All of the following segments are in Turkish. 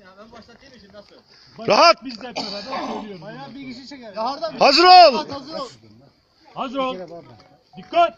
Ben başlatayım için nasıl? Rahat. Biz de hep beraber söylüyoruz. Bayağı bir kişi çeker. Hazır ol. Hazır ol. Hazır ol. Dikkat.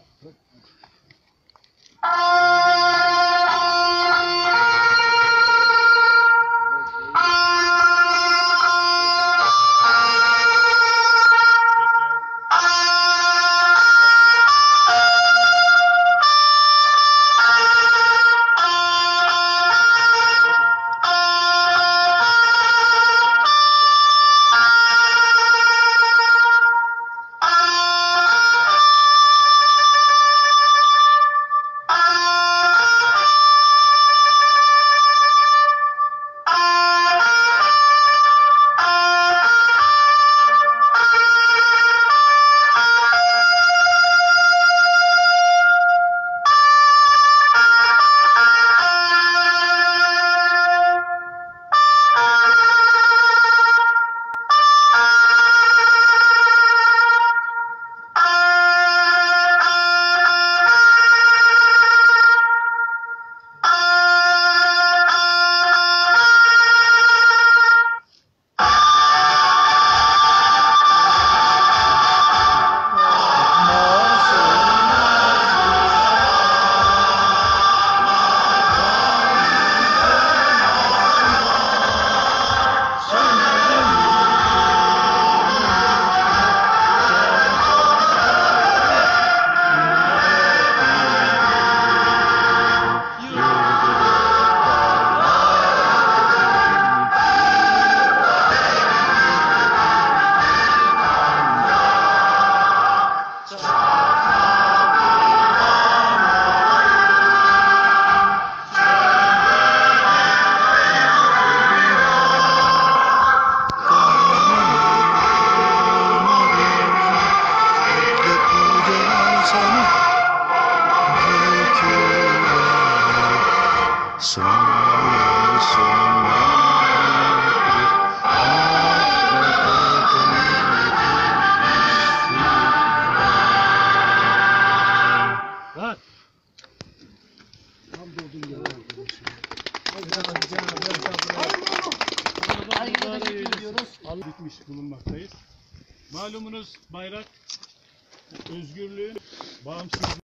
Rahat. Tam doldum ya arkadaşım. Hadi bitmiş bulunmaktayız. Malumunuz bayrak özgürlüğün, bağımsızlığın